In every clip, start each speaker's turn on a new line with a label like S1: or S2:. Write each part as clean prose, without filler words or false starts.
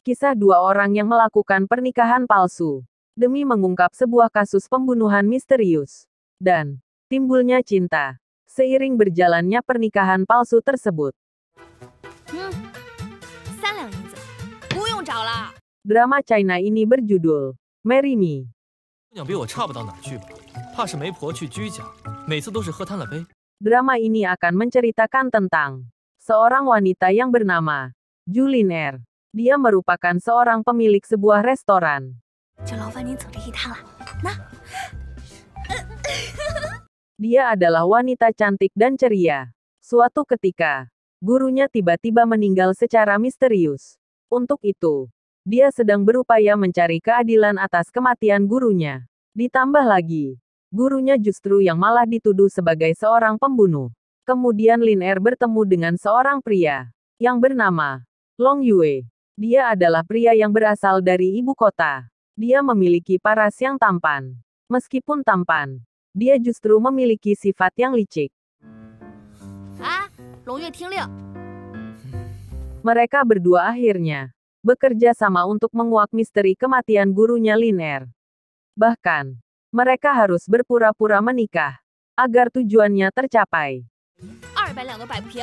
S1: Kisah dua orang yang melakukan pernikahan palsu demi mengungkap sebuah kasus pembunuhan misterius. Dan timbulnya cinta seiring berjalannya pernikahan palsu tersebut.
S2: 3两银子，不用找了。
S1: Drama China ini berjudul Marry Me.
S3: 姑娘比我差不到哪儿去吧，怕是媒婆去居家，每次都是喝贪了杯。
S1: Drama ini akan menceritakan tentang seorang wanita yang bernama Julin Er. Dia merupakan seorang pemilik sebuah restoran.
S2: 就劳烦您走这一趟了。那
S1: Dia adalah wanita cantik dan ceria. Suatu ketika, gurunya tiba-tiba meninggal secara misterius. Untuk itu, dia sedang berupaya mencari keadilan atas kematian gurunya. Ditambah lagi, gurunya justru yang malah dituduh sebagai seorang pembunuh. Kemudian Lin Er bertemu dengan seorang pria yang bernama Long Yue. Dia adalah pria yang berasal dari ibu kota. Dia memiliki paras yang tampan. Meskipun tampan, dia justru memiliki sifat yang licik.
S2: 啊，龙月听令，
S1: Mereka berdua akhirnya bekerja sama untuk menguak misteri kematian gurunya Lin Er. Bahkan, mereka harus berpura-pura menikah agar tujuannya tercapai.
S2: 200两都摆不平。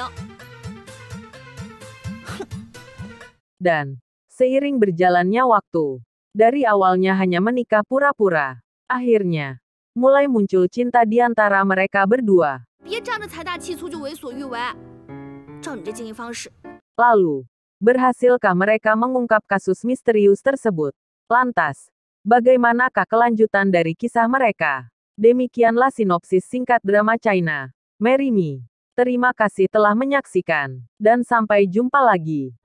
S1: Dan, seiring berjalannya waktu, dari awalnya hanya menikah pura-pura, akhirnya, mulai muncul cinta di antara mereka berdua.
S2: 别仗着财大气粗就为所欲为。照你这经营方式，
S1: Lalu, berhasilkah mereka mengungkap kasus misterius tersebut? Lantas, bagaimanakah kelanjutan dari kisah mereka? Demikianlah sinopsis singkat drama China, Marry Me. Terima kasih telah menyaksikan, dan sampai jumpa lagi.